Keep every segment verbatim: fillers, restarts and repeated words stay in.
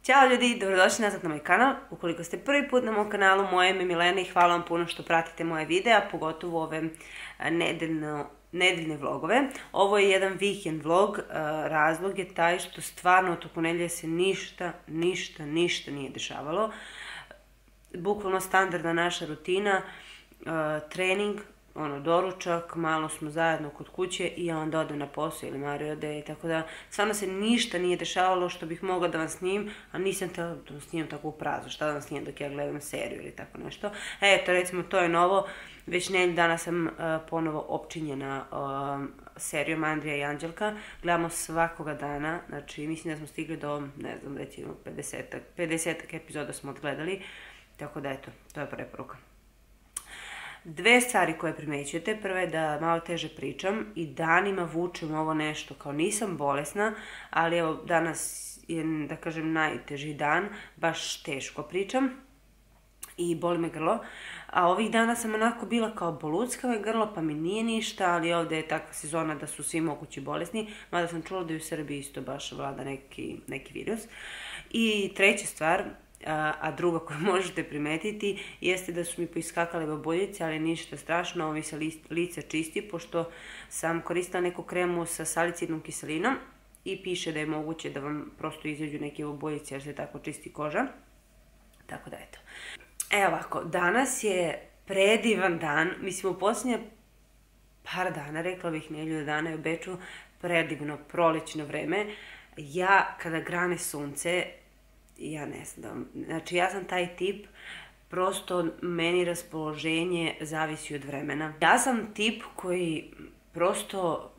Ćao ljudi, dobrodošli nazad na moj kanal. Ukoliko ste prvi put na mom kanalu, moje ime je Milena i hvala vam puno što pratite moje videa, pogotovo ove nedeljno, nedeljne vlogove. Ovo je jedan vikend vlog, razlog je taj što stvarno tokom nedelje se ništa, ništa, ništa nije dešavalo. Bukvalno standardna naša rutina, trening, ono, doručak, malo smo zajedno kod kuće i ja onda odem na posao ili Mario ode i tako da stvarno se ništa nije dešavalo što bih mogla da vam snimim, a nisam htjela da vam snimim tako u prazno, šta da vam snimim dok ja gledam seriju ili tako nešto. Eto, recimo, to je novo, već nedelju dana sam uh, ponovo opčinjena uh, serijom Andrija i Anđelka, gledamo svakoga dana, znači mislim da smo stigli do, ne znam, recimo pedesetak epizoda smo odgledali, tako da eto, to je preporuka. Dve stvari koje primećujete, prva je da malo teže pričam i danima vučem ovo nešto, kao nisam bolesna, ali evo danas je, da kažem, najteži dan, baš teško pričam i boli me grlo, a ovih dana sam onako bila kao boluckava je grlo, pa mi nije ništa, ali ovdje je takva sezona da su svi mogući bolesni, mada sam čula da u Srbiji isto baš vlada neki, neki virus. I treća stvar, A, a druga koju možete primetiti jeste da su mi poiskakale babuljice, ali ništa strašno, ovo mi se lice čisti pošto sam koristila neku kremu sa salicidnom kiselinom i piše da je moguće da vam prosto izađu neke babuljice jer se tako čisti koža. Tako da eto. Evo ovako, danas je predivan dan, mislim u posljednje par dana, rekla bih nedelju dana je u Beču predivno prolećno vreme. Ja kada grane sunce, ja ne znam, znači ja sam taj tip, prosto meni raspoloženje zavisi od vremena. Ja sam tip koji prosto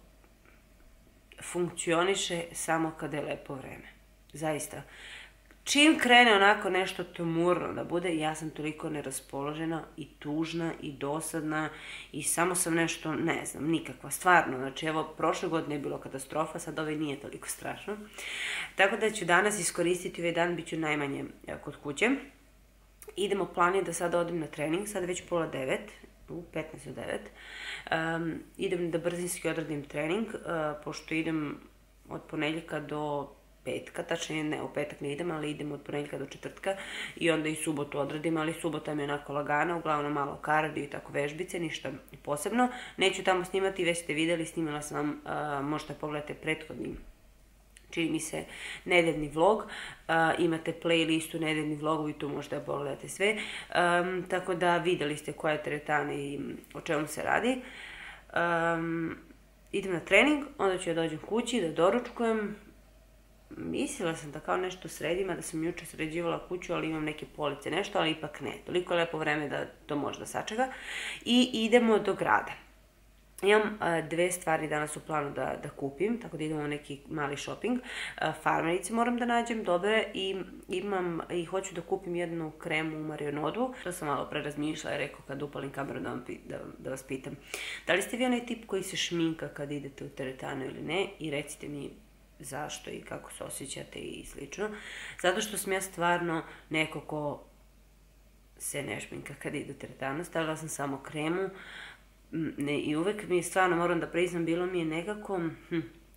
funkcioniše samo kada je lepo vreme, zaista. Čim krene onako nešto tmurno da bude, ja sam toliko neraspoložena i tužna i dosadna i samo sam nešto, ne znam, nikakva, stvarno. Znači evo, prošle godine je bilo katastrofa, sad ovaj nije toliko strašno. Tako da ću danas iskoristiti ovaj dan, bit ću najmanje kod kuće. Idemo, plan je da sad odem na trening, sad je već pola devet, u petnaest do devet. Um, idem da brzinski odradim trening, uh, pošto idem od ponedjeljka do petka, tačnije ne, u petak ne idem, ali idem od ponedjeljka do četvrtka i onda i subotu odradim, ali subota mi je onako lagana, uglavnom malo kardio i tako vežbice, ništa posebno. Neću tamo snimati, već ste vidjeli, snimila sam vam, uh, možete pogledati prethodni, čini mi se, nedeljni vlog, uh, imate playlistu nedeljni vlog i tu možete da pogledate sve, um, tako da vidjeli ste koja je teretana i o čemu se radi. Um, idem na trening, onda ću ja dođem kući da doručkujem. Mislila sam da kao nešto sredim, a da sam juče sređivala kuću, ali imam neke police, nešto, ali ipak ne. Toliko je lepo vreme da to možda sačeka. I idemo do grada. Imam a, dve stvari danas u planu da, da kupim, tako da idemo u neki mali shopping. A, farmerice moram da nađem dobre i imam i hoću da kupim jednu kremu u Marionodu. To sam malo pre razmišljala i rekao kad upalim kameru da, vam, da, da vas pitam. Da li ste vi onaj tip koji se šminka kad idete u teretanu ili ne? I recite mi zašto i kako se osjećate i slično. Zato što sam ja stvarno neko ko se ne šminka kad ide u teretanu. Stavila sam samo kremu ne, i uvek mi je stvarno, moram da priznam, bilo mi je nekako hm,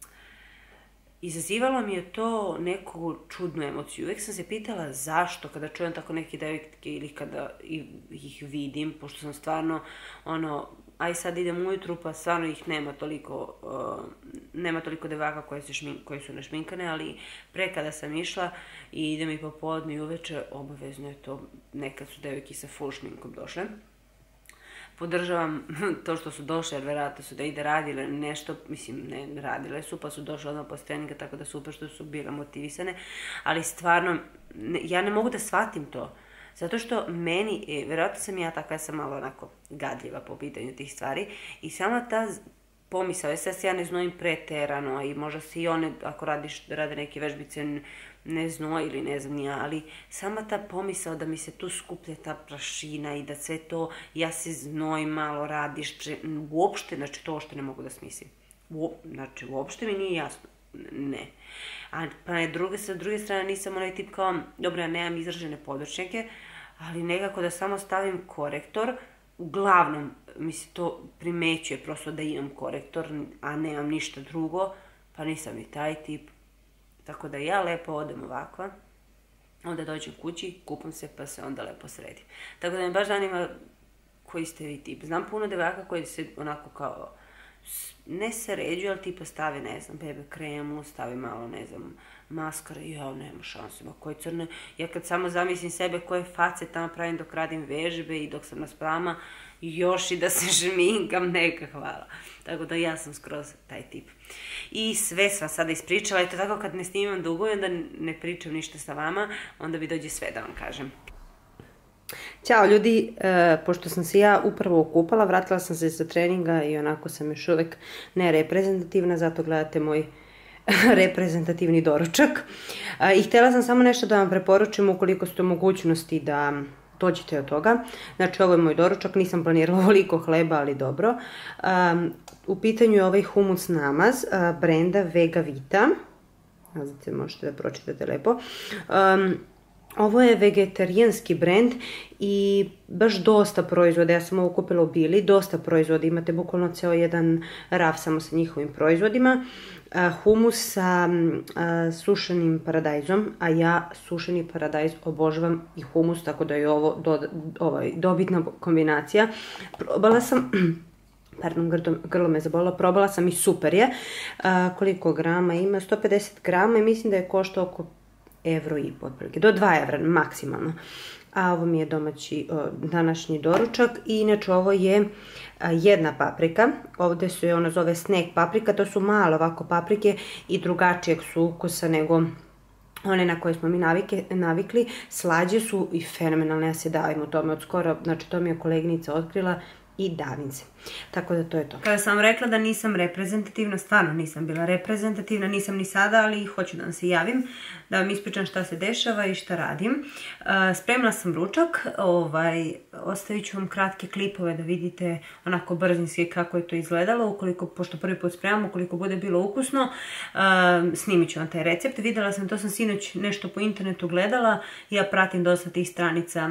izazivalo mi je to neku čudnu emociju. Uvek sam se pitala zašto kada čujem tako neke devojke ili kada ih vidim, pošto sam stvarno ono, aj sad idem ujutru pa stvarno ih nema toliko, uh, nema toliko devaka koje, se šmin, koje su našminkane, ali pre kada sam išla i idem i popodne i uveče, obavezno je to, nekad su devojke sa full šminkom došle. Podržavam to što su došle, jer verovatno su da ide radile nešto, mislim, ne radile su, pa su došle odmah posle treninga, tako da super što su bile motivisane, ali stvarno, ne, ja ne mogu da shvatim to. Zato što meni, e, verovatno sam ja takva, ja sam malo onako gadljiva po pitanju tih stvari i sama ta pomisao, je sad se ja ne znojim preterano i možda se i one, ako radiš, rade neke vežbice, ne znoj ili ne znam ja, ali sama ta pomisao da mi se tu skuplja ta prašina i da sve to, ja se znojim malo, radiš, uopšte, znači to uopšte ne mogu da smislim. Uop, znači, uopšte mi nije jasno. Ne. A pa ne, druge, sa druge strane nisam onaj tip kao, dobro, ja nemam izražene područnjake, ali nekako da samo stavim korektor, uglavnom mi se to primećuje prosto da imam korektor, a nemam ništa drugo, pa nisam i taj tip. Tako da ja lepo odem ovakva, onda dođem kući, kupam se pa se onda lepo sredim. Tako da me baš zanima koji ste vi tip. Znam puno devojaka koji se onako kao ne sređuju, ali tipa stavi, ne znam, bebe kremu, stavi malo, ne znam, maskara i ja, nema šanse, ma koje crne. Ja kad samo zamislim sebe koje face tamo pravim dok radim vežbe i dok sam na sprama, još i da se šminkam, neka hvala. Tako da ja sam skroz taj tip. I sve sam sada ispričala, eto tako kad ne snimam dugo i onda ne pričam ništa sa vama, onda bi dođe sve da vam kažem. Ćao ljudi, e, pošto sam se ja upravo okupala, vratila sam se sa treninga i onako sam još uvek nereprezentativna, zato gledate moj reprezentativni doručak. E, I htjela sam samo nešto da vam preporučim ukoliko ste u mogućnosti da dođete od toga. Znači ovo je moj doručak, nisam planirala ovoliko hleba, ali dobro. E, u pitanju je ovaj humus namaz e, brenda Vega Vita. Znači, možete da pročitate lepo. E, Ovo je vegetarijanski brend i baš dosta proizvoda, ja sam ovo kupila u Bili, dosta proizvoda, imate bukvalno ceo jedan raf samo sa njihovim proizvodima. Humus sa sušenim paradajzom, a ja sušeni paradajz obožavam i humus, tako da je ovo do, ovaj, dobitna kombinacija. Probala sam... Pardon, grlo me zabolilo, probala sam i super je. Koliko grama ima? sto pedeset grama i mislim da je koštao oko evro i po, otprilike, do dva evra maksimalno. A ovo mi je domaći o, današnji doručak i inače ovo je a, jedna paprika. Ovdje su je, ona zove snack paprika, to su malo ovako paprike i drugačijeg su ukusa nego one na koje smo mi navike, navikli. Slađe su i fenomenalne, ja se davim u tome od skoro, znači to mi je koleginica otkrila i davim se. Tako da to je to. Kada sam rekla da nisam reprezentativna, stvarno nisam bila reprezentativna, nisam ni sada, ali hoću da vam se javim, da vam ispričam šta se dešava i šta radim. Spremila sam ručak, ovaj, ostavit ću vam kratke klipove da vidite onako brzinski kako je to izgledalo, ukoliko, pošto prvi put spremam, ukoliko bude bilo ukusno, snimit ću vam taj recept. Videla sam, to sam sinoć nešto po internetu gledala, ja pratim dosta tih stranica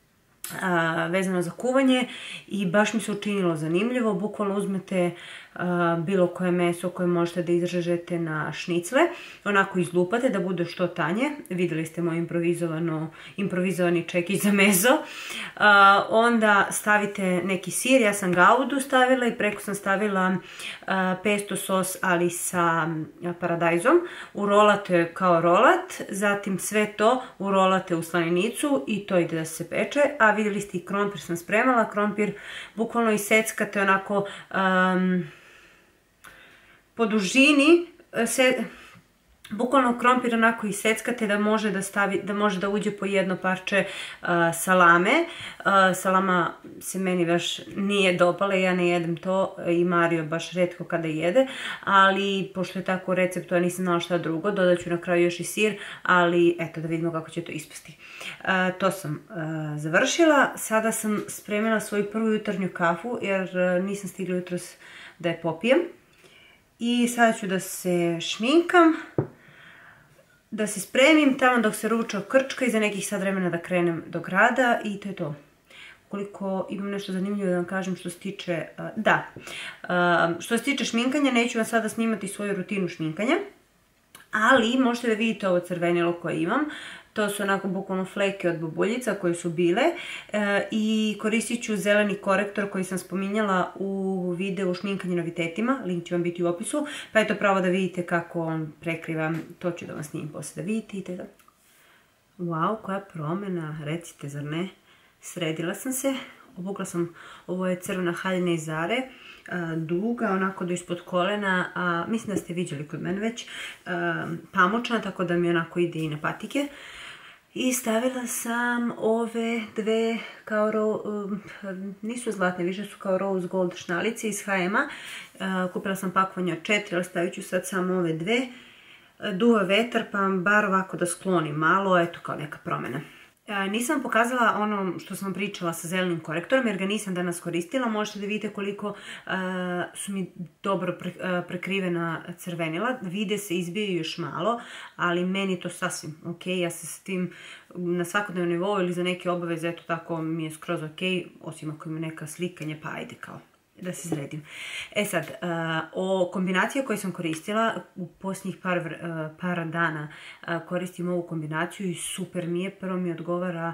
A, vezano za kuvanje i baš mi se učinilo zanimljivo. Bukvalno uzmete a, bilo koje meso koje možete da izrežete na šnicle, onako izlupate da bude što tanje. Vidjeli ste moj improvizovani čekić za meso. A, onda stavite neki sir, ja sam gaudu stavila i preko sam stavila a, pesto sos, ali sa paradajzom. Urolate kao rolat, zatim sve to urolate u slaninicu i to ide da se peče. A vidjeli ste i krompir sam spremala, krompir bukvalno iseckate onako um, po dužini, se, bukvalno krompir onako iseckate da može da, stavi, da može da uđe po jedno parče uh, salame. Uh, salama se meni baš nije dopala, ja ne jedem to i Mario baš retko kada jede, ali pošto je tako u receptu, ja nisam znala šta drugo, dodat ću na kraju još i sir, ali eto da vidimo kako će to ispasti. Uh, to sam uh, završila, sada sam spremila svoju prvu jutarnju kafu jer uh, nisam stigla jutros da je popijem. I sada ću da se šminkam, da se spremim tamo dok se ručak krčka i za nekih sad vremena da krenem do grada i to je to. Ukoliko imam nešto zanimljivo da vam kažem što se tiče, uh, da, uh, što se tiče šminkanja, neću vam sada snimati svoju rutinu šminkanja, ali možete da vidite ovo crvenilo koje imam. To su onako bukvalno fleke od bobuljica koje su bile e, i koristit ću zeleni korektor koji sam spominjala u videu šminkanje novitetima, link će vam biti u opisu, pa eto pravo da vidite kako on prekriva, to ću da vam snimim poslije da vidite. Wow, koja promjena, recite, zar ne? Sredila sam se, obukla sam, ovo je crvena haljina iz Zare, a, duga, onako do ispod kolena, a, mislim da ste vidjeli kod mene već, a, pamučna, tako da mi onako ide i na patike. I stavila sam ove dve, kao ro, nisu zlatne, više su kao rose gold šnalice iz ha ema. Kupila sam pakovanje od četiri, ali stavit ću sad samo ove dve. Duva vetar, pa bar ovako da sklonim malo, eto kao neka promjena. Nisam pokazala ono što sam pričala sa zelenim korektorom jer ga nisam danas koristila. Možete da vidite koliko uh, su mi dobro pre, uh, prekrivena crvenila. Vide se, izbijaju još malo, ali meni to sasvim ok. Ja se s tim na svakodnevnom nivou ili za neke obaveze, eto tako mi je skroz ok, osim ako ima neka slikanje, pa ajde kao. da se sredim. E sad, o kombinaciji koju sam koristila, u posljednjih par, par dana koristim ovu kombinaciju i super mi je, prvo mi odgovara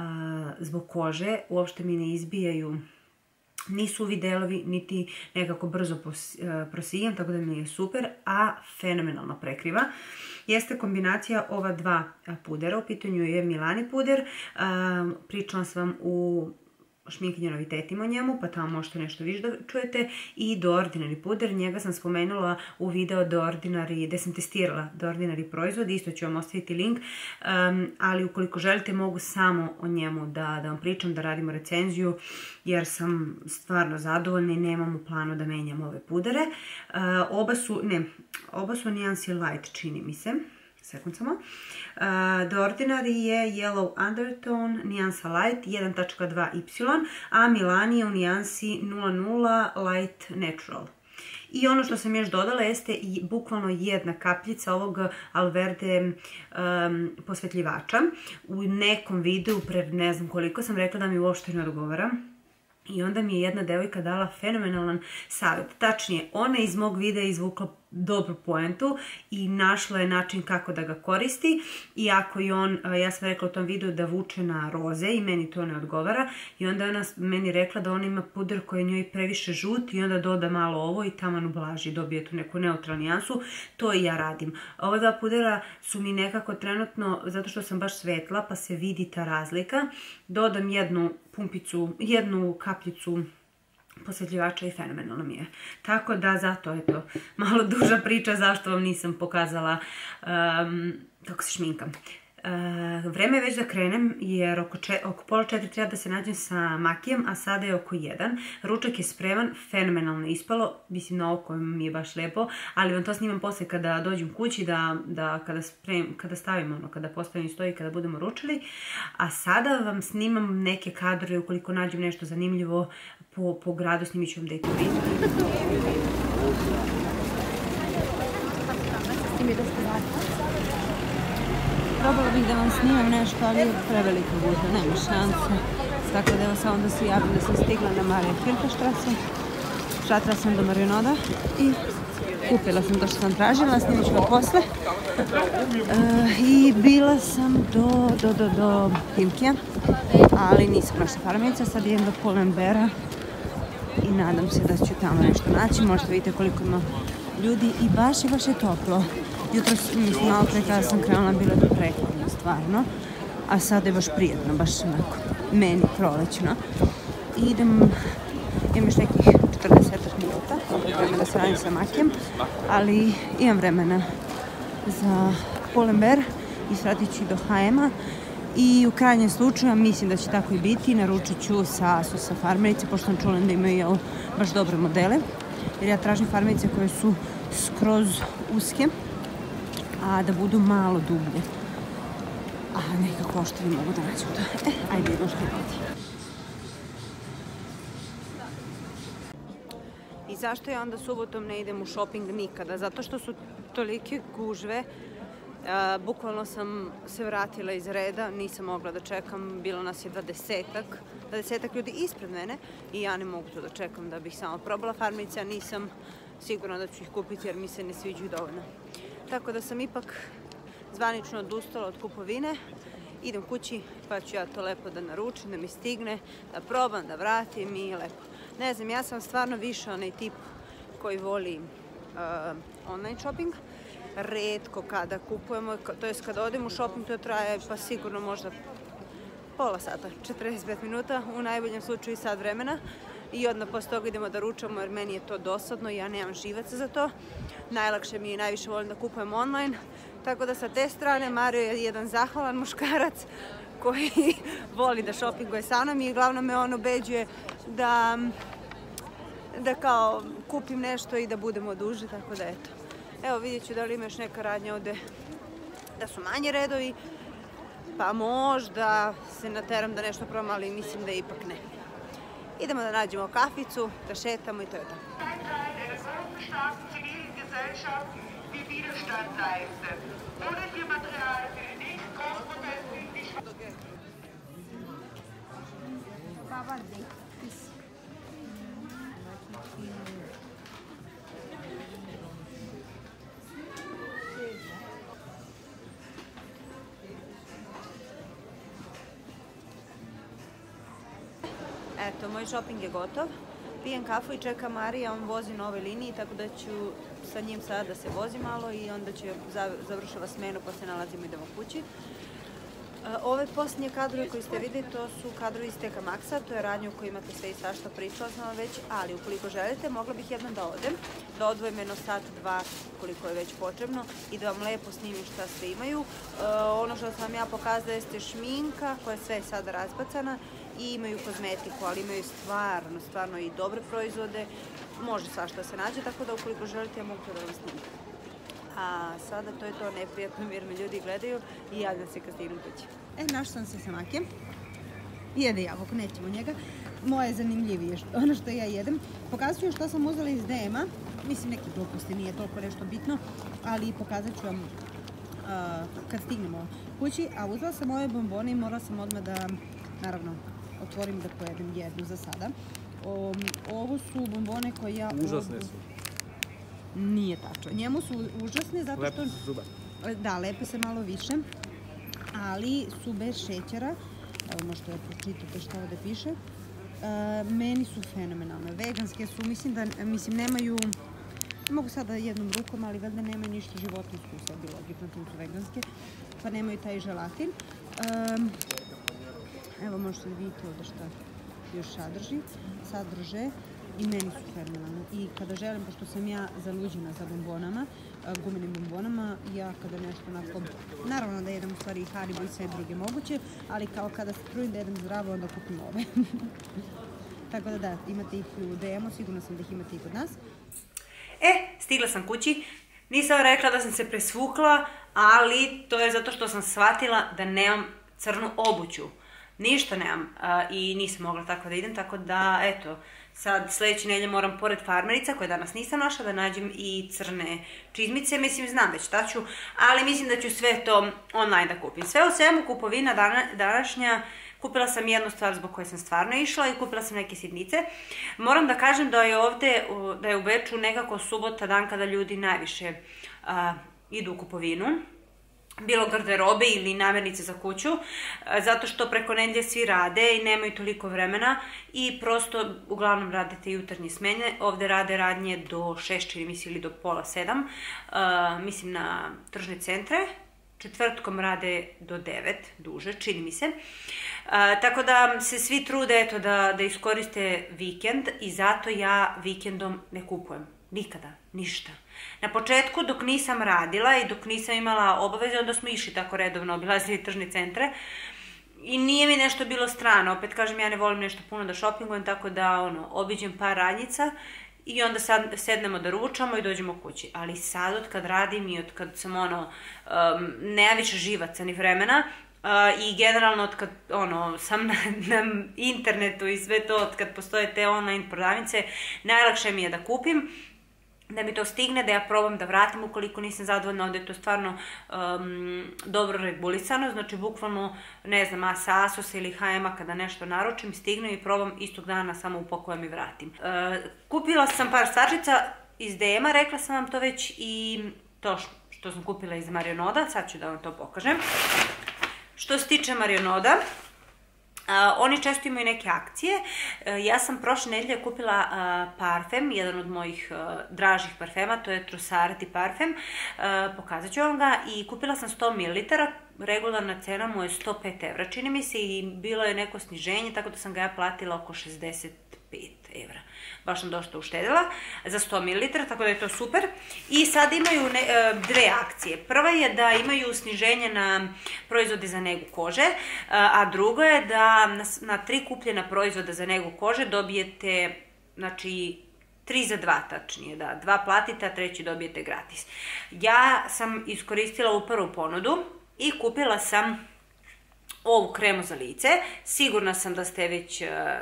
zbog kože, uopšte mi ne izbijaju ni suvi delovi, niti nekako brzo prosijam, tako da mi je super, a fenomenalno prekriva. Jeste kombinacija ova dva pudera, u pitanju je Milani puder, pričala sam vam u šminkanju novitetima o njemu, pa tamo možete nešto više da čujete, i The Ordinary puder, njega sam spomenula u videu The Ordinary, gde sam testirala The Ordinary proizvod, isto ću vam ostaviti link, ali ukoliko želite mogu samo o njemu da vam pričam, da radimo recenziju, jer sam stvarno zadovoljna i nemam u planu da menjam ove pudere. Oba su, ne, oba su Niancy Light, čini mi se. Sekund samo. The Ordinary je Yellow Undertone, Niansa Light jedan tačka dva Y, a Milani je u Niansi nula nula Light Natural. I ono što sam još dodala jeste bukvalno jedna kapljica ovog Alverde posvetljivača. U nekom videu, pre ne znam koliko, sam rekla da mi uopšte ne odgovara. I onda mi je jedna devojka dala fenomenalan savjet. Tačnije, ona iz mog videa izvukla dobru poentu i našla je način kako da ga koristi. Iako i on, ja sam rekla u tom videu da vuče na roze i meni to ne odgovara. I onda je ona meni rekla da ona ima puder koji je njoj previše žut i onda doda malo ovo i taman ublaži, dobije tu neku neutralnu nijansu. To i ja radim. Ova dva pudera su mi nekako trenutno, zato što sam baš svetla pa se vidi ta razlika. Dodam jednu pumpicu, jednu kapljicu posvetljivača i fenomenalno mi je. Tako da zato je to malo duža priča zašto vam nisam pokazala kako se šminkam. Vreme je već da krenem jer oko pola četiri treba da se nađem sa makijem, a sada je oko jedan. Ručak je spreman, fenomenalno ispalo, mislim na oko mi je baš lepo, ali vam to snimam posle kada dođem kući, kada stavim ono, kada postavim stoji, kada budemo ručali. A sada vam snimam neke kadrove, ukoliko nađem nešto zanimljivo po gradu, snimit ću vam da je to vidim. Probala bih da vam snimam nešto, ali je prevelika gužva, nema šanse. Tako da evo samo da se javim da sam stigla na Marija Hilferstrasse. Šatila sam do Marionoda i kupila sam to što sam tražila, snimit ću vam posle. I bila sam do Timkija, ali nisam našla farmica, sad idem do Pull&Beara i nadam se da ću tamo nešto naći. Možete vidite koliko ima ljudi i baš je, baš je toplo. Jutro, mislim, malo pre kada sam krenula, bilo je prekladno, stvarno. A sada je baš prijetno, baš onako, meni prolećno. I idem, imam još nekih četrdesetak minuta, vremena da se radim sa makijem, ali imam vremena za Pull&Bear i sratit ću i do ha ema. I u krajnjem slučaju, mislim da će tako i biti, naručit ću sa Asusa farmerice, pošto sam čula da imaju baš dobre modele. Jer ja tražim farmerice koje su skroz uske, a da budu malo dublje. A nekako što ne mogu da nađem to. E, ajde, idemo što biti. I zašto ja onda subotom ne idem u shopping nikada? Zato što su tolike gužve. Bukvalno sam se vratila iz reda, nisam mogla da čekam, bilo nas je dvadesetak, dvadesetak ljudi ispred mene i ja ne mogu to da čekam da bih samo probala farmice, a nisam sigurna da ću ih kupiti jer mi se ne sviđaju dovoljno. Tako da sam ipak zvanično odustala od kupovine, idem kući pa ću ja to lepo da naručim, da mi stigne, da probam, da vratim i lepo. Ne znam, ja sam stvarno više onaj tip koji voli online shopping. Retko kada kupujemo, to jest kada odem u shopping, to traje pa sigurno možda pola sata, četrdeset pet minuta, u najboljem slučaju sat vremena. I odmah posle toga idemo da ručamo jer meni je to dosadno, ja nemam živaca za to. Najlakše mi je i najviše volim da kupujem online. Tako da sa te strane Mario je jedan zahvalan muškarac koji voli da shoppinguje sa mnom i uglavnom me on ubeđuje da da kao kupim nešto i da budemo duže, tako da eto. Evo vidjet ću da li ima još neka radnja ovde da su manji redovi, pa možda se nateram da nešto probam, ali mislim da ipak ne. Idemo da nađemo kaficu, da šetamo i to je to. Eto, moj shopping je gotov. Pijem kafu i čekam Marija, on vozi na ovoj liniji, tako da ću sa njim sada da se vozi malo i onda će završava smenu pa se nalazimo i idemo kući. Ove posljednje kadrove koji ste vidjeli, to su kadrovi iz T K Maxa, to je radnja u kojoj imate sve i svašta, pričala sam vam već, ali ukoliko želite, mogla bih jednom da odem, da odvojim jedno sat, dva, koliko je već potrebno i da vam lepo snimim šta sve imaju. Ono što sam vam ja pokazala jeste šminka, koja je sve sada razbacana, i imaju kozmetiku, ali imaju stvarno, stvarno i dobre proizvode, može svašta se nađe, tako da ukoliko želite, ja mogu to da vam snimim. A sada to je to neprijatno jer me ljudi gledaju i javljam se kad stignem kući. E, našla sam se sa Makijem. Jede jabuku, nećemo njega. Moje je zanimljivije, ono što ja jedem. Pokazat ću vam što sam uzela iz D M-a. Mislim, neki gluposti, nije toliko nešto bitno, ali pokazat ću vam kad stignemo kući. A uzela sam ove bombone i morala sam odmah da, naravno, otvorim da pojedem jednu za sada. Ovo su bombone koje ja... Užasne su. Nije tačno. Njemu su užasne zato što... Lepe su zuba. Da, lepe se malo više, ali su bez šećera. Evo možete da pročitate šta ovde piše. Meni su fenomenalne. Veganske su, mislim da, mislim, nemaju... Ne mogu sada jednom rukom, ali valjda nemaju ništa životinjsko u sebi, logično, tim su veganske, pa nemaju taj želatin. Evo možete da vidite ovde šta još sadrži. Sadrže. I meni su fenomenalne. I kada želim, pošto sam ja zaluđena za bombonama, gumenim bombonama, ja kada nešto onako, naravno da jedem u stvari i Haribo i sve druge moguće, ali kao kada se trudim da jedem zdravo, onda kupim ove. Tako da da, imate ih u D M-u, sigurno sam da ih imate i kod nas. E, stigla sam kući. Nisam rekla da sam se presvukla, ali to je zato što sam shvatila da nemam crnu obuću. Ništa nemam i nisam mogla tako da idem, tako da, eto, sad sledeće nedelje moram pored farmerica, koje danas nisam našla, da nađem i crne čizmice. Mislim, znam već šta ću, ali mislim da ću sve to online da kupim. Sve u svemu, kupovina današnja, kupila sam jednu stvar zbog koje sam stvarno išla i kupila sam neke sitnice. Moram da kažem da je ovde, da je u Beču nekako subota dan kada ljudi najviše idu u kupovinu. Bilo garderobe ili namirnice za kuću, zato što preko nedelje svi rade i nemaju toliko vremena i prosto uglavnom radite jutarnje smene. Ovde rade radnje do šest, čini mi se, ili do pola sedam, mislim na tržne centre. Četvrtkom rade do devet, duže, čini mi se. Tako da se svi trude, eto, da iskoriste vikend i zato ja vikendom ne kupujem. Nikada, ništa. Na početku, dok nisam radila i dok nisam imala obaveze, onda smo išli tako redovno, obilazili tržne centre i nije mi nešto bilo strano. Opet kažem, ja ne volim nešto puno da šopingujem, tako da, ono, obiđem par radnjica i onda sad sednemo da ručamo i dođemo kući. Ali sad, od kad radim i od kad sam, ono, nema više živaca ni vremena, i generalno od kad sam na internetu i sve to, od kad postoje te online prodavnice, najlakše mi je da kupim, da mi to stigne, da ja probam da vratim ukoliko nisam zadovoljna, onda je to stvarno dobro regulisano, znači bukvalno, ne znam, sa Asosa ili H M-a kada nešto naručim, stignem i probam istog dana, samo upakujem i vratim. Kupila sam par stvarčica iz D M-a, rekla sam vam to već, i to što sam kupila iz Marionoda, sad ću da vam to pokažem. Što se tiče Marionoda, oni često imaju neke akcije. Ja sam prošle nedelje kupila parfem, jedan od mojih dražih parfema, to je Trussardi parfem, pokazat ću vam ga, i kupila sam sto mililitara, regularna cena mu je sto pet evra, čini mi se, i bilo je neko sniženje, tako da sam ga ja platila oko šezdeset pet evra. Baš sam dosta uštedila za sto mililitara, tako da je to super. I sad imaju dve akcije. Prva je da imaju sniženje na proizvode za negu kože, a drugo je da na tri kupljena proizvoda za negu kože dobijete, znači, tri za dva tačnije, da, dva platite, a treći dobijete gratis. Ja sam iskoristila u prvu ponudu i kupila sam ovu kremu za lice. Sigurna sam da ste već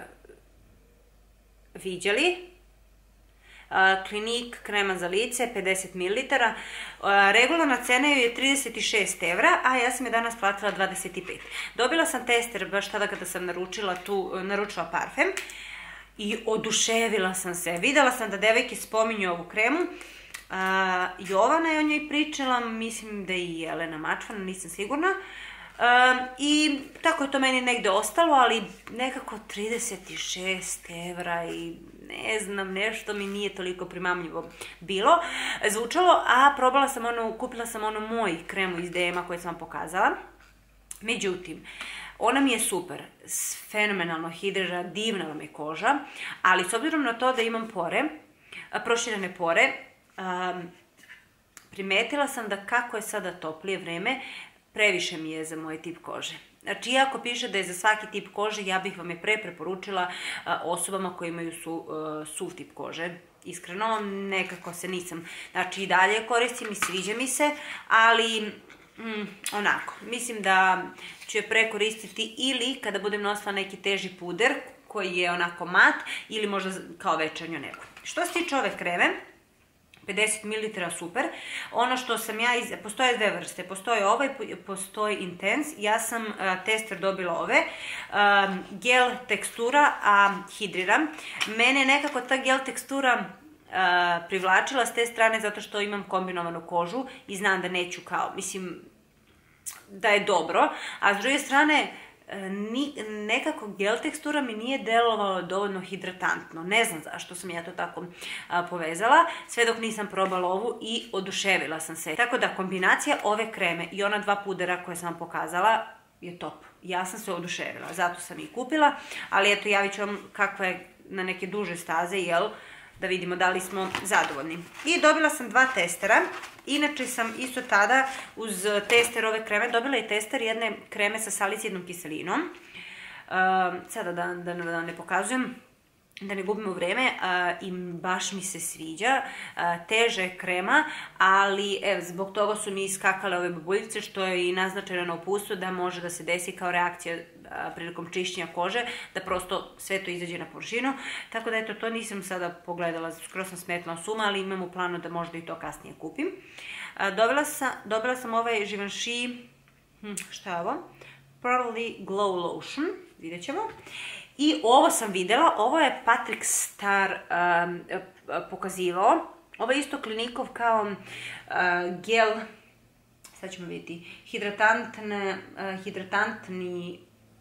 viđali. Clinique krema za lice, pedeset mililitara. Regularna cena je trideset šest evra, a ja sam je danas platila dvadeset pet. Dobila sam tester baš tada kada sam naručila tu, naručila parfem. i oduševila sam se. Videla sam da devojke spominju ovu kremu. Jovana je o njoj pričala, mislim da je i Jelena Mačvana, nisam sigurna. I tako je to meni negde ostalo, ali nekako trideset šest evra i ne znam, nešto mi nije toliko primamljivo bilo, zvučalo, a probala sam onu, kupila sam onu moj kremu iz D M-a koju sam vam pokazala. Međutim, ona mi je super, fenomenalno hidrira, divna vam je koža, ali s obzirom na to da imam pore, proširene pore, primetila sam da kako je sada toplije vreme, previše mi je za moj tip kože. Znači, iako piše da je za svaki tip kože, ja bih vam je pre preporučila osobama koji imaju suv tip kože. Iskreno, nekako se nisam, znači i dalje koristim i sviđa mi se, ali onako, mislim da ću je pre koristiti ili kada budem nosila neki teži puder koji je onako mat ili možda kao večernju neku. Što se tiče ove kreme, pedeset mililitara super. Ono što sam ja, postoje dve vrste, postoje ovaj, postoji Intense. Ja sam tester dobila ove, gel tekstura, a hidriram. Mene nekako ta gel tekstura privlačila s te strane zato što imam kombinovanu kožu i znam da neću kao, mislim, da je dobro, a s druge strane nekako gel tekstura mi nije delovalo dovoljno hidratantno. Ne znam zašto sam ja to tako povezala, sve dok nisam probala ovu i oduševila sam se. Tako da kombinacija ove kreme i ona dva pudera koje sam vam pokazala je top. Ja sam se oduševila, zato sam i kupila, ali eto, javit ću vam kakva je na neke duže staze, jel, da vidimo da li smo zadovoljni. I dobila sam dva testera. Inače sam isto tada uz tester ove kreme dobila i tester jedne kreme sa salicidnom kiselinom. Sada da ne pokazujem, da ne gubimo vreme, i baš mi se sviđa. Teža je krema, ali zbog toga su mi iskakale ove babuljice, što je i naznačeno na uputstvu da može da se desi kao reakcija prilikom čišćenja kože, da prosto sve to izađe na površinu. Tako da eto, to nisam sada pogledala, skoro sam smetla suma, ali imam u planu da možda i to kasnije kupim. Dobila sam ovaj Givenchy, šta je ovo? Pearly Glow Lotion, vidjet ćemo. I ovo sam videla, ovo je Patrick Star pokazivao. Ovo je isto klinikov kao gel, sad ćemo vidjeti, hidratantni,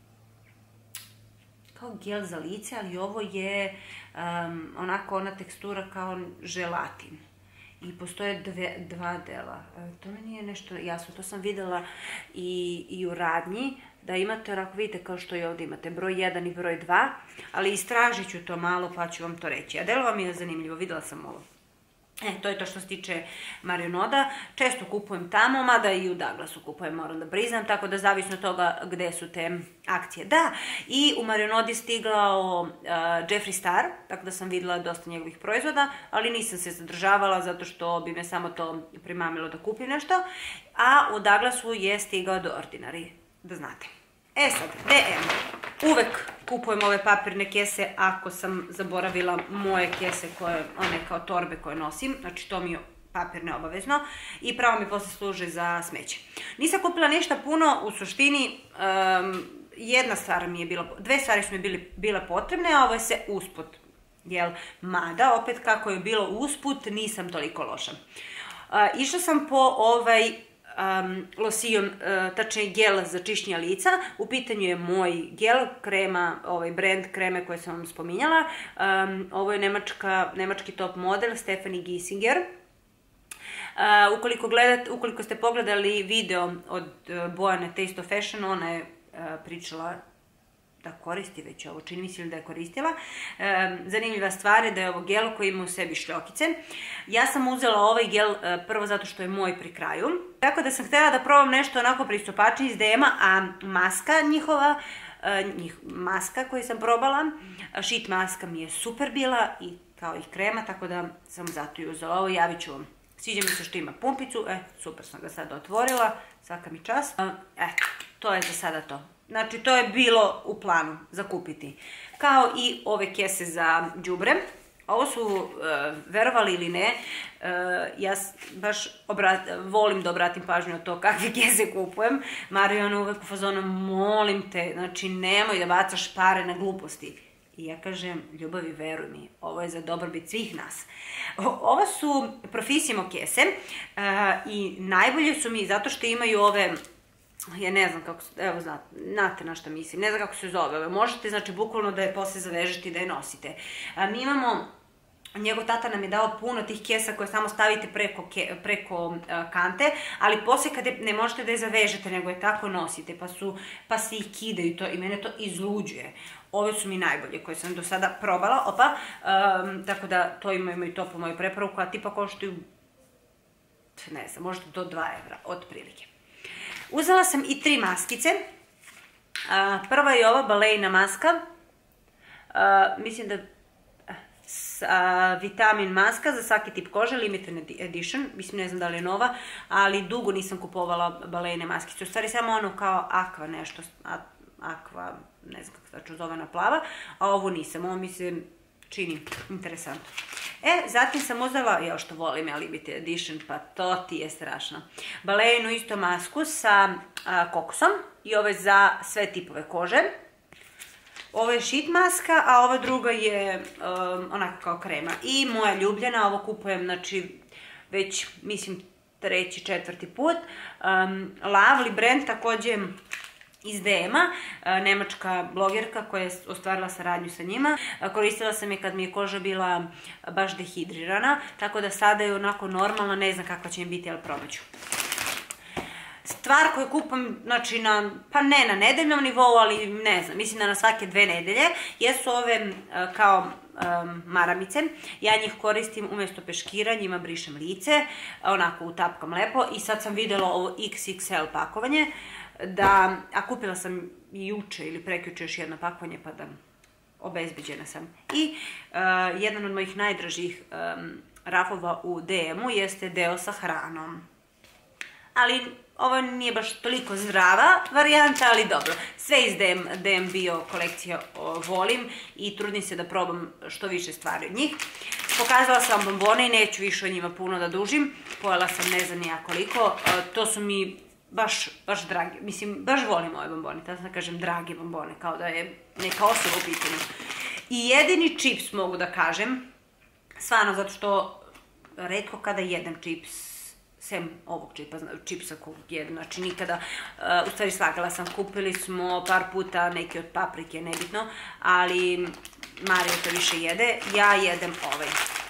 kao gel za lice, ali ovo je onako ona tekstura kao želatin. I postoje dva dela. To mi nije nešto jasno, to sam videla i u radnji, da imate, onako vidite kao što i ovdje imate, broj jedan i broj dva, ali istražit ću to malo pa ću vam to reći. A delo vam je zanimljivo, videla sam ovo. E, to je to što se tiče Marionoda. Često kupujem tamo, mada i u Douglasu kupujem, moram da priznam, tako da zavisno od toga gde su te akcije. Da, i u Marionodi stigao Jeffree Star, tako da sam videla dosta njegovih proizvoda, ali nisam se zadržavala zato što bi me samo to primamilo da kupim nešto. A u Douglasu je stigao The Ordinary, da znate. E sad, D M. Uvek kupujem ove papirne kese ako sam zaboravila moje kese, one kao torbe koje nosim, znači to mi je papirne obavezno i pravo mi posle služe za smeće. Nisam kupila ništa puno, u suštini jedna stvar mi je bila, dve stvari su mi bile potrebne, a ovo je se usput, jel, mada opet kako je bilo usput nisam toliko loša. Išla sam po ovaj losion, tačnije gel za čišćenje lica. U pitanju je moj gel, krema, ovaj brand kreme koje sam vam spominjala. Ovo je nemački top model Stephanie Giesinger. Ukoliko ste pogledali video od Bojane Taste of Fashion, ona je pričala da koristi već ovo, čini mi se da je koristila. Zanimljiva stvar je da je ovo gel koji ima u sebi šljokice. Ja sam uzela ovaj gel prvo zato što je moj pri kraju. Tako da sam htjela da probam nešto onako pristupačnije iz D M-a, a maska njihova, maska koju sam probala, sheet maska mi je super bila i kao i krema, tako da sam zato i uzela ovo. Javit ću vam. Sviđa mi se što ima pumpicu, e, super sam ga sada otvorila, svaka mi čast. Eto, to je za sada to. Znači, to je bilo u planu za kupiti. Kao i ove kese za đubre. Ovo su, verovali ili ne, ja baš volim da obratim pažnju na to kakve kese kupujem. Marion uvek u fazonu, molim te, znači nemoj da bacaš pare na gluposti. I ja kažem, ljubavi, veruj mi, ovo je za dobrobit svih nas. Ovo su Profissimo kese i najbolje su mi zato što imaju ove, ja ne znam kako, evo znate na što mislim, ne znam kako se zove, možete znači bukvalno da je posle zavežete i da je nosite. Mi imamo, njegov tata nam je dao puno tih kesa koje samo stavite preko kante, ali posle kada ne možete da je zavežete, nego je tako nosite, pa se ih kidaju to i mene to izluđuje. Ove su mi najbolje koje sam do sada probala, opa, tako da to imaju i to po moju preporuku, a tipa koštuju, ne znam, možda do dva evra, otprilike. Uzela sam i tri maskice. Prva je ova balejna maska, mislim da vitamin maska za svaki tip kože, limited edition, mislim ne znam da li je nova, ali dugo nisam kupovala balejne maskice, u stvari samo ono kao aqua nešto, aqua, ne znam kako se zove, ona plava, a ovo nisam, ovo mi se čini interesantno. E, zatim sam uzela, ja što volim, ja limited edition, pa to ti je strašno, balejnu isto masku sa kokosom i ovo je za sve tipove kože. Ovo je sheet maska, a ova druga je onako kao krema. I moja ljubljena, ovo kupujem, znači, već, mislim, treći, četvrti put. Lovely brand, takođe iz D M-a, nemačka blogerka koja je ostvarila saradnju sa njima. Koristila sam je kad mi je koža bila baš dehidrirana, tako da sada je onako normalna, ne znam kakva će mi biti, ali probat ću. Stvar koju kupam, znači, pa ne na nedeljnom nivou, ali ne znam, mislim da na svake dve nedelje, jesu ove kao maramice. Ja njih koristim umjesto peškira, njima brišem lice, onako utapkam lepo i sad sam videla ovo iks iks el pakovanje, da, a kupila sam juče ili prekjuče još jedno pakovanje, pa da obezbeđena sam. I jedan od mojih najdražih rafova u D M-u jeste deo sa hranom. Ali ovo nije baš toliko zdrava varijanta, ali dobro. Sve iz D M bio kolekcija volim i trudim se da probam što više stvari od njih. Pokazala sam vam bombone i neću više o njima puno da dužim. Pojela sam ne znam nija koliko. To su mi baš, baš dragi. Mislim, baš volim ove bombone. Tako da kažem dragi bombone, kao da je neka osoba u pitanju. I jedini čips mogu da kažem, stvarno zato što retko kada jedem čips, sem ovog čipsa kog jedem, znači nikada, u stvari slagala sam, kupili smo par puta neki od paprike, nebitno, ali Marija to više jede, ja jedem ovaj.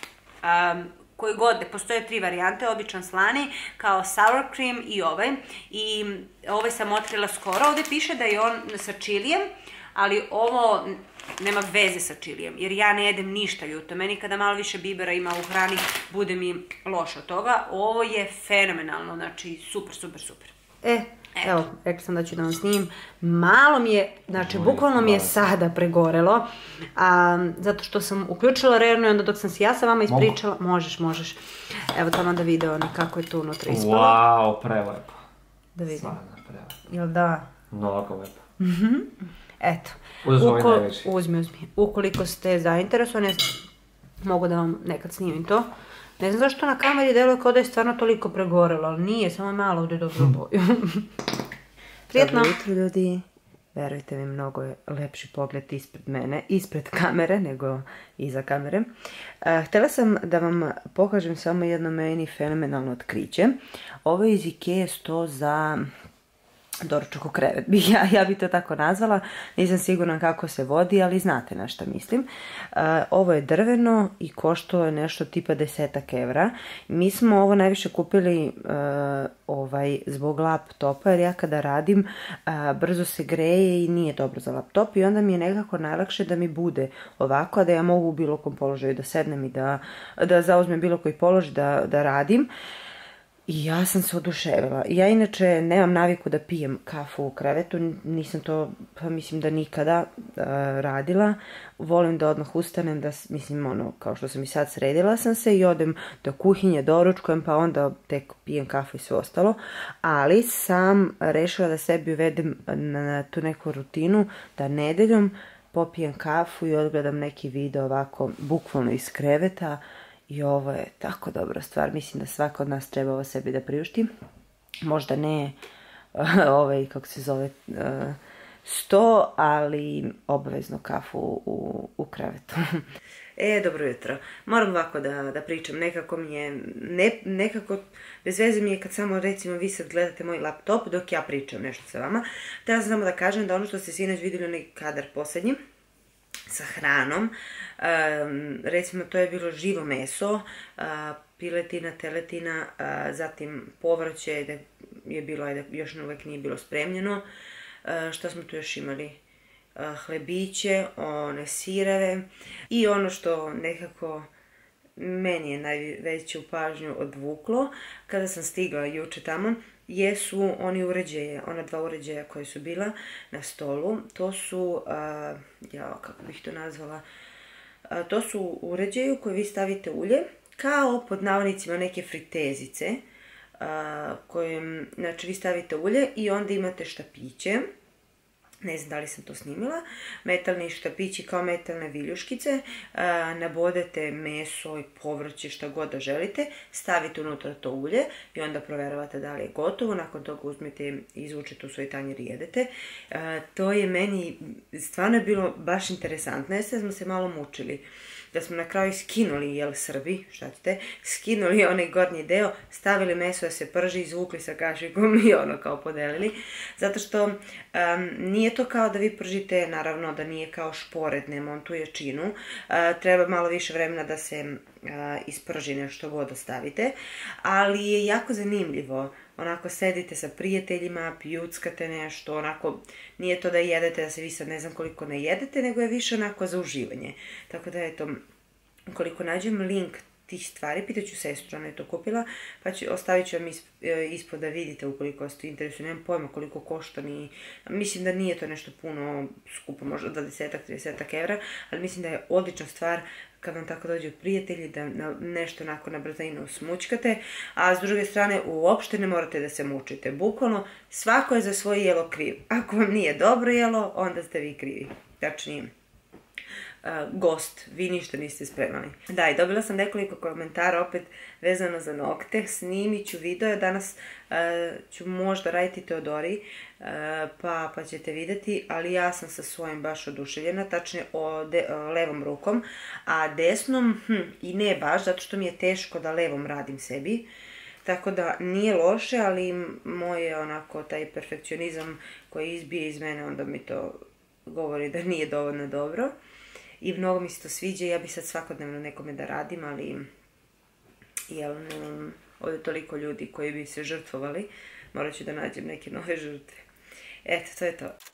Koji god, postoje tri varijante, običan slani, kao sour cream i ovaj, i ovaj sam otkrila skoro, ovde piše da je on sa čilijem, ali ovo nema veze sa čilijem, jer ja ne jedem ništa ljuto. Meni kada malo više bibera ima u hrani, bude mi loše od toga. Ovo je fenomenalno, znači super, super, super. E, evo, rekla sam da ću da vam snimim. Malo mi je, znači, bukvalno mi je sada pregorelo, zato što sam uključila rernu i onda dok sam si ja sa vama ispričala, možeš, možeš. Evo tamo da vide oni kako je tu unutra ispalo. Wow, prelepo. Da vidim. Stvarno prelepo. Jel da? Mnogo lepo. Eto. Uzmi ovaj najveći. Uzmi, uzmi. Ukoliko ste zainteresovani, mogu da vam nekad snimim to. Ne znam zašto na kameri deluje kao da je stvarno toliko pregorelo, ali nije, samo je malo ovdje dobro boju. Prijetno. Dobro jutro ljudi. Verujte mi, mnogo je lepši pogled ispred mene, ispred kamere, nego iza kamere. Htjela sam da vam pokažem samo jedno meni fenomenalno otkriće. Ovo je iz Ikea sto za doručak u krevet, ja bi to tako nazvala, nisam sigurna kako se vodi, ali znate na šta mislim. Ovo je drveno i koštalo je nešto tipa desetak evra. Mi smo ovo najviše kupili zbog laptopa, jer ja kada radim brzo se greje i nije dobro za laptop i onda mi je nekako najlakše da mi bude ovako, a da ja mogu u bilo kom položaju da sednem i da zauzmem bilo koji položaj da radim. I ja sam se oduševila. Ja inače nemam naviku da pijem kafu u krevetu, nisam to, pa mislim da nikada radila. Volim da odmah ustanem, da, mislim, ono, kao što sam i sad sredila sam se i odem do kuhinje, doručkujem, pa onda tek pijem kafu i sve ostalo. Ali sam rešila da sebi uvedem na tu neku rutinu, da nedeljom popijem kafu i odgledam neki video ovako, bukvalno iz kreveta. I ovo je tako dobra stvar, mislim da svako od nas treba ovo sebi da priušti. Možda ne ovaj, kako se zove, sto, ali obavezno kafu u, u krevetu. E, dobro jutro. Moram ovako da, da pričam, nekako mi je, ne, nekako, bez veze mi je kad samo recimo vi sad gledate moj laptop dok ja pričam nešto sa vama. Treba samo da kažem da ono što ste sinoć vidjeli onaj kadar posljednji, sa hranom, um, recimo to je bilo živo meso, uh, piletina, teletina, uh, zatim povrće da je bilo, ajde, još uvijek nije bilo spremljeno. Uh, što smo tu još imali? Uh, hlebiće, one sireve i ono što nekako meni je najveću pažnju odvuklo kada sam stigla juče tamo, jesu oni uređaje, ona dva uređaja koje su bila na stolu. To su, uh, ja, kako bih to nazvala, uh, to su uređaji u koje vi stavite ulje, kao pod navodnicima neke fritezice, uh, koje, znači vi stavite ulje i onda imate štapiće. Ne znam da li sam to snimila, metalni štapići kao metalne viljuškice, nabodete meso i povrće, šta god da želite, stavite unutra to ulje i onda proveravate da li je gotovo, nakon toga uzmete i izvučete u svoj tanjer i jedete. To je meni stvarno bilo baš interesantno, jer smo se malo mučili. Da smo na kraju skinuli, jel Srbi, šta ćete, skinuli onaj gornji deo, stavili meso da se prži, izvukli sa kašikom i ono kao podelili. Zato što um, nije to kao da vi pržite, naravno da nije kao šporet, nema on tu jačinu. Uh, treba malo više vremena da se uh, isprži nešto god da stavite, ali je jako zanimljivo. Onako sedite sa prijateljima, pijuckate nešto, onako, nije to da jedete, da se vi sad ne znam koliko ne jedete, nego je više onako za uživanje. Tako da, eto, ukoliko nađem link tih stvari, pitaću sestru, ona je to kupila, pa ću, ostavit ću vam ispod da vidite ukoliko ste interesuju, nemam pojma koliko košta, ni, mislim da nije to nešto puno skupo, možda dvadeset do trideset evra, ali mislim da je odlična stvar kad vam tako dođu prijatelji, da na, nešto onako na brzinu smučkate, a s druge strane uopšte ne morate da se mučite. Bukvalno, svako je za svoje jelo kriv. Ako vam nije dobro jelo, onda ste vi krivi. Tačnije, uh, gost, vi ništa niste spremali. Da, i dobila sam nekoliko komentara opet vezano za nokte, snimit ću video, danas uh, ću možda raditi Teodori, uh, pa, pa ćete vidjeti, ali ja sam sa svojim baš oduševljena, tačnije o, de, o levom rukom, a desnom hm, i ne baš, zato što mi je teško da levom radim sebi, tako da nije loše, ali moj onako taj perfekcionizam koji izbije iz mene, onda mi to govori da nije dovoljno dobro. I mnogo mi se to sviđa, ja bi sad svakodnevno nekome da radim, ali jel, nemam ovdje toliko ljudi koji bi se žrtvovali, morat ću da nađem neke nove žrtve. Eto, to je to.